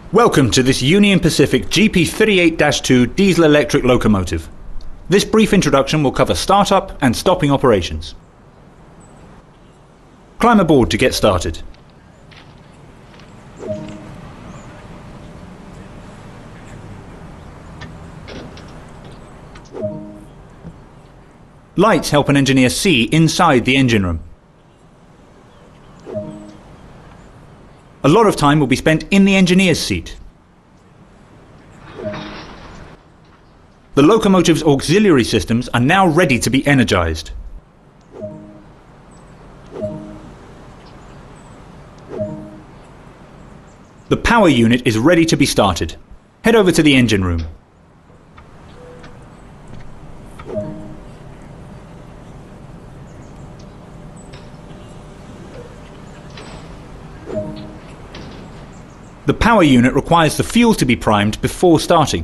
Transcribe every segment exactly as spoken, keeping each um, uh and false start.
Welcome to this Union Pacific G P thirty-eight dash two diesel-electric locomotive. This brief introduction will cover startup and stopping operations. Climb aboard to get started. Lights help an engineer see inside the engine room. A lot of time will be spent in the engineer's seat. The locomotive's auxiliary systems are now ready to be energized. The power unit is ready to be started. Head over to the engine room. The power unit requires the fuel to be primed before starting.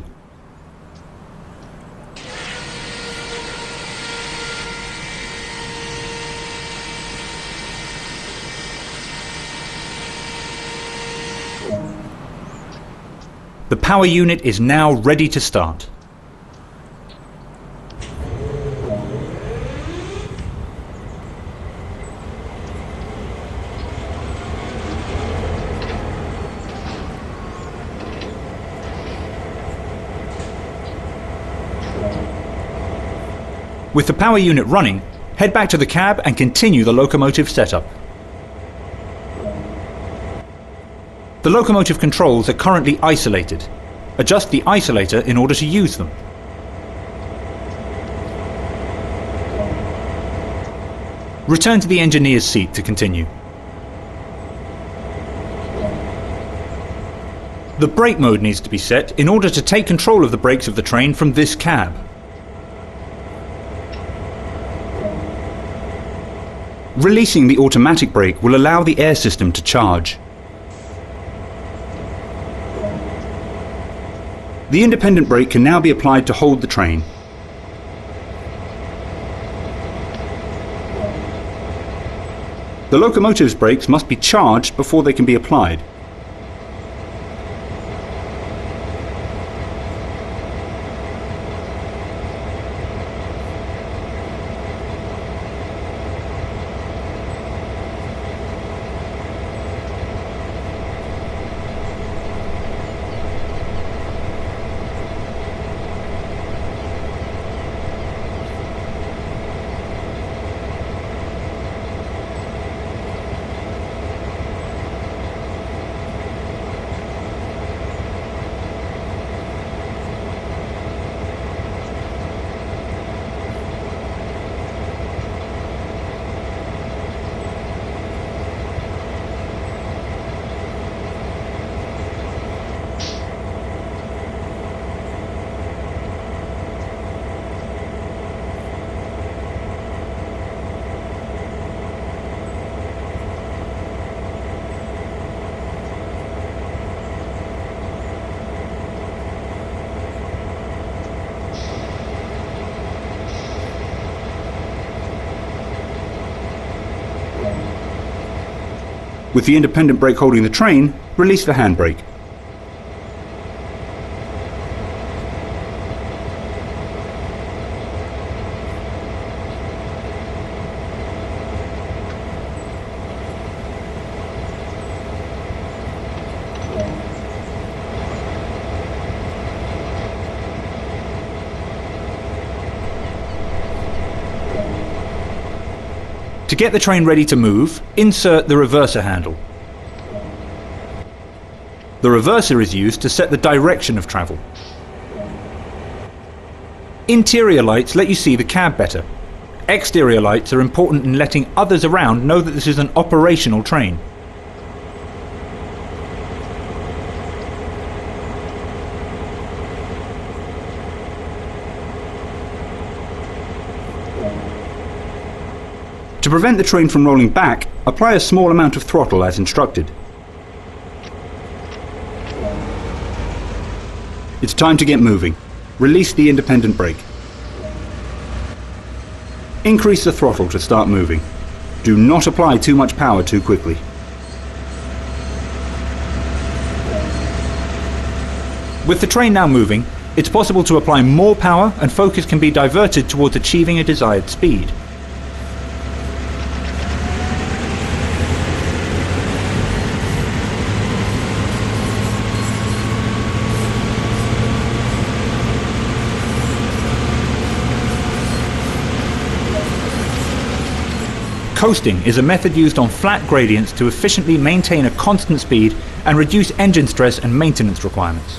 The power unit is now ready to start. With the power unit running, head back to the cab and continue the locomotive setup. The locomotive controls are currently isolated. Adjust the isolator in order to use them. Return to the engineer's seat to continue. The brake mode needs to be set in order to take control of the brakes of the train from this cab. Releasing the automatic brake will allow the air system to charge. The independent brake can now be applied to hold the train. The locomotive's brakes must be charged before they can be applied. With the independent brake holding the train, release the handbrake. To get the train ready to move, insert the reverser handle. The reverser is used to set the direction of travel. Interior lights let you see the cab better. Exterior lights are important in letting others around know that this is an operational train. To prevent the train from rolling back, apply a small amount of throttle as instructed. It's time to get moving. Release the independent brake. Increase the throttle to start moving. Do not apply too much power too quickly. With the train now moving, it's possible to apply more power and focus can be diverted towards achieving a desired speed. Coasting is a method used on flat gradients to efficiently maintain a constant speed and reduce engine stress and maintenance requirements.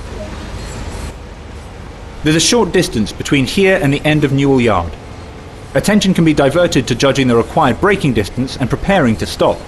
There's a short distance between here and the end of Newell Yard. Attention can be diverted to judging the required braking distance and preparing to stop.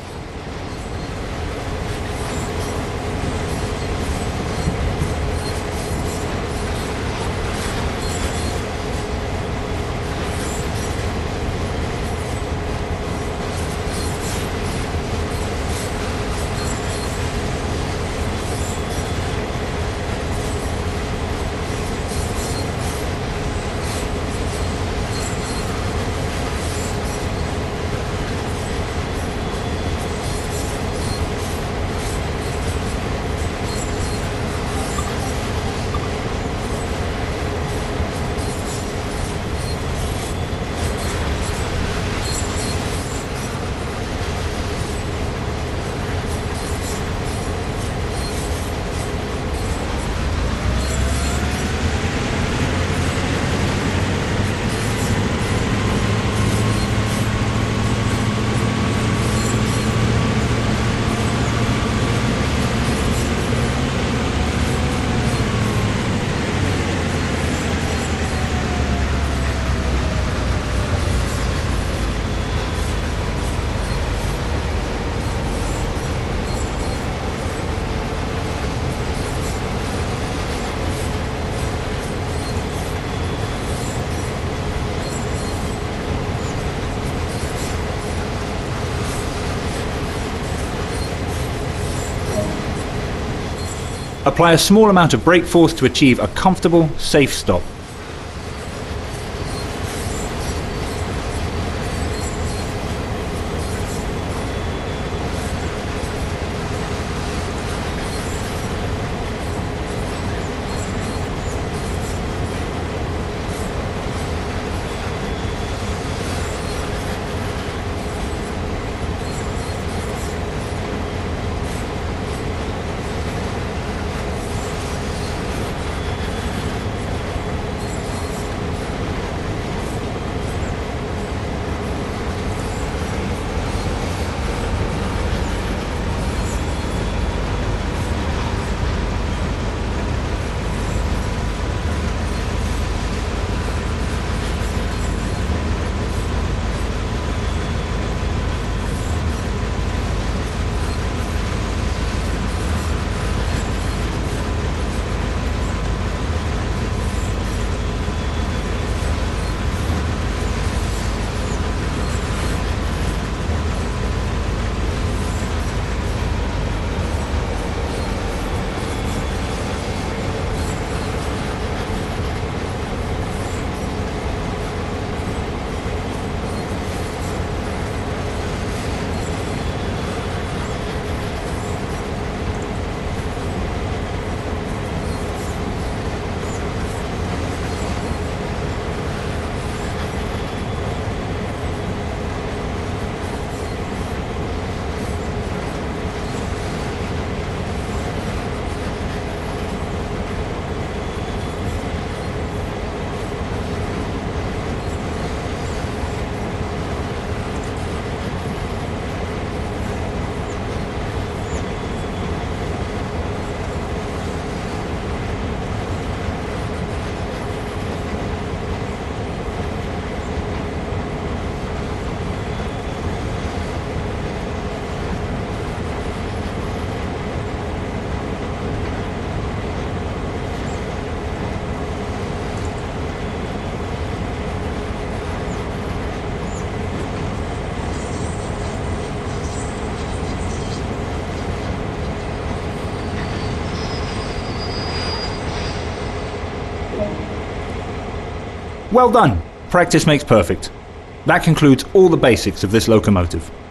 Apply a small amount of brake force to achieve a comfortable, safe stop. Well done! Practice makes perfect. That concludes all the basics of this locomotive.